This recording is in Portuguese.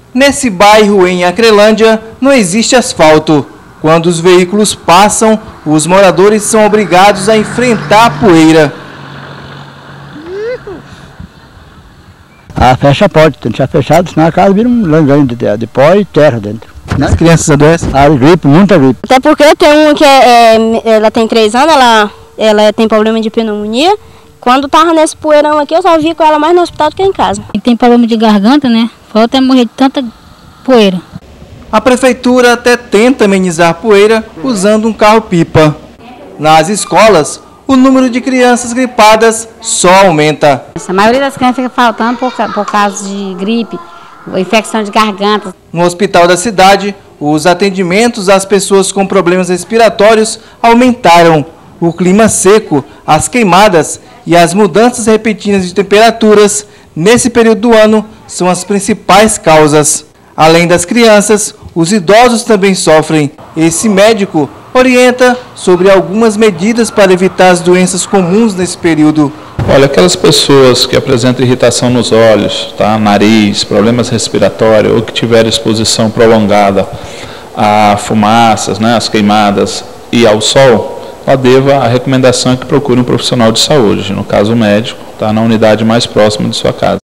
Nesse bairro, em Acrelândia, não existe asfalto. Quando os veículos passam, os moradores são obrigados a enfrentar a poeira. Fecha a porta, tem que deixar fechado, senão a casa vira um langanho de pó e terra dentro. As crianças adoecem? Gripe, muita gripe. Até porque tem uma que ela tem 3 anos, ela tem problema de pneumonia. Quando tava nesse poeirão aqui, eu só vi com ela mais no hospital do que em casa. E tem problema de garganta, né? Falta morrer de tanta poeira. A prefeitura até tenta amenizar a poeira usando um carro-pipa. Nas escolas, o número de crianças gripadas só aumenta. A maioria das crianças fica faltando por causa de gripe, infecção de garganta. No hospital da cidade, os atendimentos às pessoas com problemas respiratórios aumentaram. O clima seco, as queimadas e as mudanças repentinas de temperaturas nesse período do ano são as principais causas. Além das crianças, os idosos também sofrem. Esse médico orienta sobre algumas medidas para evitar as doenças comuns nesse período. Olha, aquelas pessoas que apresentam irritação nos olhos, nariz, problemas respiratórios ou que tiverem exposição prolongada a fumaças, às queimadas e ao sol, a recomendação é que procure um profissional de saúde, no caso o médico, na unidade mais próxima de sua casa.